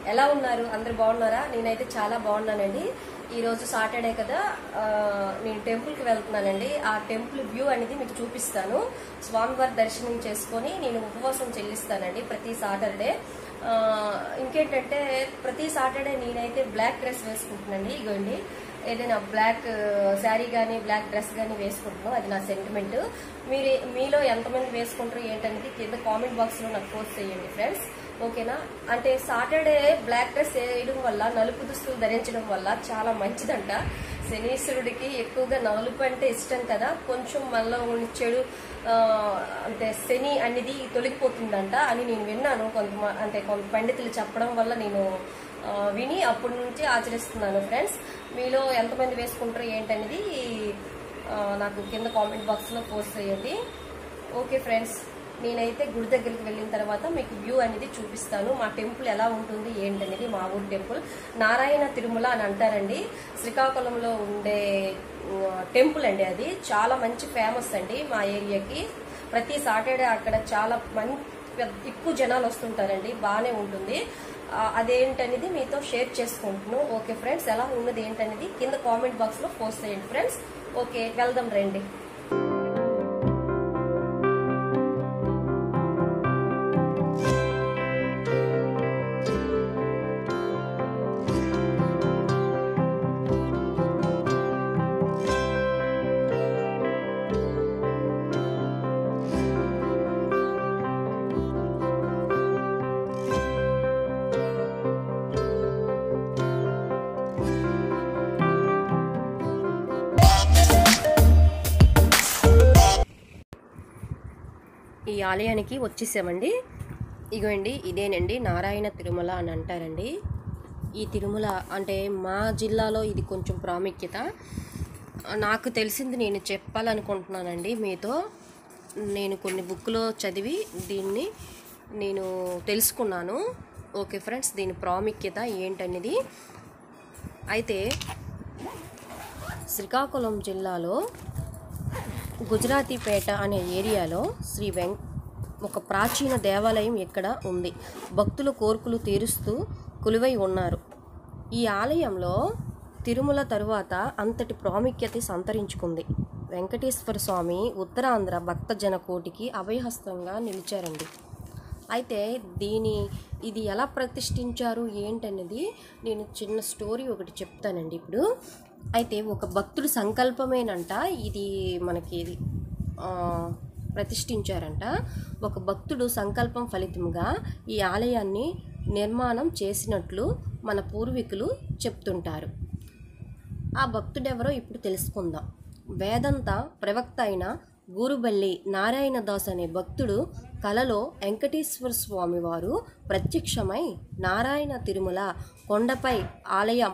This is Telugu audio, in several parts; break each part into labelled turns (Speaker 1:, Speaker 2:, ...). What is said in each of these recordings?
Speaker 1: ఎలా ఉన్నారు? అందరూ బాగున్నారా? నేనైతే చాలా బాగున్నానండి. ఈరోజు సాటర్డే కదా, నేను టెంపుల్కి వెళ్తున్నానండి. ఆ టెంపుల్ వ్యూ అనేది మీకు చూపిస్తాను. స్వామివారి దర్శనం చేసుకొని నేను ఉపవాసం చెల్లిస్తానండి ప్రతి సాటర్డే. ఇంకేంటంటే ప్రతి సాటర్డే నేనైతే బ్లాక్ డ్రెస్ వేసుకుంటున్నానండి. ఇగోండి, ఏదైనా బ్లాక్ శారీ కానీ బ్లాక్ డ్రెస్ కానీ వేసుకుంటున్నాను. అది నా సెంటిమెంట్. మీలో ఎంతమంది వేసుకుంటారు ఏంటనేది కింద కామెంట్ బాక్స్లో నాకు పోస్ట్ చేయండి ఫ్రెండ్స్, ఓకేనా? అంటే సాటర్డే బ్లాక్ డ్రెస్ వేయడం వల్ల, నలుపు దుస్తులు ధరించడం వల్ల చాలా మంచిదంట. శనీశ్వరుడికి ఎక్కువగా నలుపు అంటే ఇష్టం కదా, కొంచెం మనలో ఉన్న చెడు అంటే శని అనేది తొలగిపోతుందంట అని నేను విన్నాను. కొంత పండితులు చెప్పడం వల్ల నేను విని అప్పటి నుంచి ఆచరిస్తున్నాను ఫ్రెండ్స్. మీలో ఎంతమంది వేసుకుంటారు ఏంటనేది నాకు కింద కామెంట్ బాక్స్లో పోస్ట్ చేయండి. ఓకే ఫ్రెండ్స్, నేనైతే గుడి దగ్గరికి వెళ్ళిన తర్వాత మీకు వ్యూ అనేది చూపిస్తాను. మా టెంపుల్ ఎలా ఉంటుంది ఏంటనేది. మా ఊరు టెంపుల్ నారాయణ తిరుమల అని అంటారండి. శ్రీకాకుళంలో ఉండే టెంపుల్ అండి. అది చాలా మంచి ఫేమస్ అండి మా ఏరియాకి. ప్రతి సాటర్డే అక్కడ చాలా ఎక్కువ జనాలు వస్తుంటారండి. బాగానే ఉంటుంది. అదేంటనేది మీతో షేర్ చేసుకుంటున్నాను. ఓకే ఫ్రెండ్స్, ఎలా ఉన్నది ఏంటనేది కింద కామెంట్ బాక్స్లో పోస్ట్ చేయండి ఫ్రెండ్స్. ఓకే, వెళ్దాం రండి. ఈ ఆలయానికి వచ్చేసామండి. ఇగోండి, ఇదేనండి నారాయణ తిరుమల అని అంటారండి. ఈ తిరుమల అంటే మా జిల్లాలో ఇది కొంచెం ప్రాముఖ్యత. నాకు తెలిసింది నేను చెప్పాలనుకుంటున్నానండి మీతో. నేను కొన్ని బుక్లో చదివి దీన్ని నేను తెలుసుకున్నాను. ఓకే ఫ్రెండ్స్, దీని ప్రాముఖ్యత ఏంటనేది. అయితే శ్రీకాకుళం జిల్లాలో గుజరాతీపేట అనే ఏరియాలో ఒక ప్రాచీన దేవాలయం ఇక్కడ ఉంది. భక్తుల కోరికలు తీరుస్తూ కొలువై ఉన్నారు. ఈ ఆలయంలో తిరుమల తరువాత అంతటి ప్రాముఖ్యత సంతరించుకుంది. వెంకటేశ్వర స్వామి ఉత్తరాంధ్ర భక్తజన కోటికి అభయహస్తంగా నిలిచారండి. అయితే ఇది ఎలా ప్రతిష్ఠించారు ఏంటనేది నేను చిన్న స్టోరీ ఒకటి చెప్తానండి ఇప్పుడు. అయితే ఒక భక్తుడి సంకల్పమేనంట ఇది మనకి ప్రతిష్ఠించారంట. ఒక భక్తుడు సంకల్పం ఫలితంగా ఈ ఆలయాన్ని నిర్మాణం చేసినట్లు మన పూర్వీకులు చెప్తుంటారు. ఆ భక్తుడెవరో ఇప్పుడు తెలుసుకుందాం. వేదాంత ప్రవక్త అయిన గూరుబల్లి నారాయణదాస్ అనే భక్తుడు కలలో వెంకటేశ్వర స్వామి వారు ప్రత్యక్షమై నారాయణ తిరుమల కొండపై ఆలయం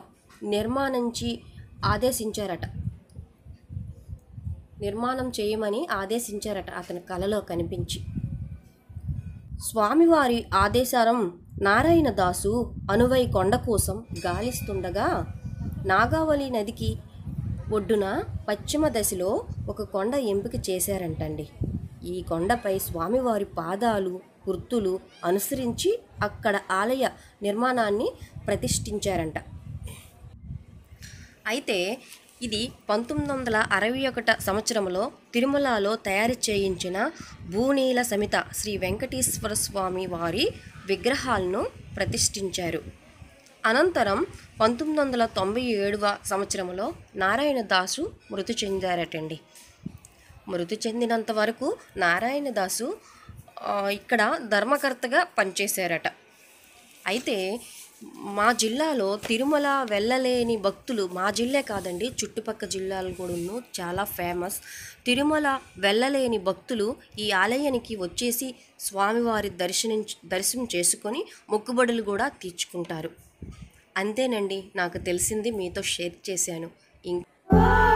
Speaker 1: నిర్మాణం చేయమని ఆదేశించారట అతని కలలో కనిపించి. స్వామివారి ఆదేశారం నారాయణదాసు అనువై కొండ కోసం గాలిస్తుండగా నాగావళి నదికి ఒడ్డున పశ్చిమ దశలో ఒక కొండ ఎంపిక చేశారంటండి. ఈ కొండపై స్వామివారి పాదాలు గుర్తులు అనుసరించి అక్కడ ఆలయ నిర్మాణాన్ని ప్రతిష్ఠించారంట. అయితే ఇది 1961 సంవత్సరంలో తిరుమలలో తయారు చేయించిన భూనీల సమిత శ్రీ వెంకటేశ్వర స్వామి వారి విగ్రహాలను ప్రతిష్ఠించారు. అనంతరం 1997 సంవత్సరంలో నారాయణదాసు మృతి చెందారటండి. మృతి చెందినంత వరకు నారాయణదాసు ఇక్కడ ధర్మకర్తగా పనిచేశారట. అయితే మా జిల్లాలో తిరుమల వెళ్ళలేని భక్తులు, మా జిల్లా కాదండి చుట్టుపక్కల జిల్లాలు కూడా చాలా ఫేమస్. తిరుమల వెళ్ళలేని భక్తులు ఈ ఆలయానికి వచ్చేసి స్వామివారి దర్శనం చేసుకొని మొక్కుబడులు కూడా తీర్చుకుంటారు. అంతేనండి, నాకు తెలిసింది మీతో షేర్ చేశాను.